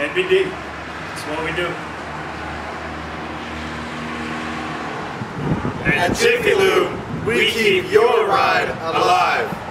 NBD. That's what we do. At Jiffy Lube, we keep your ride alive.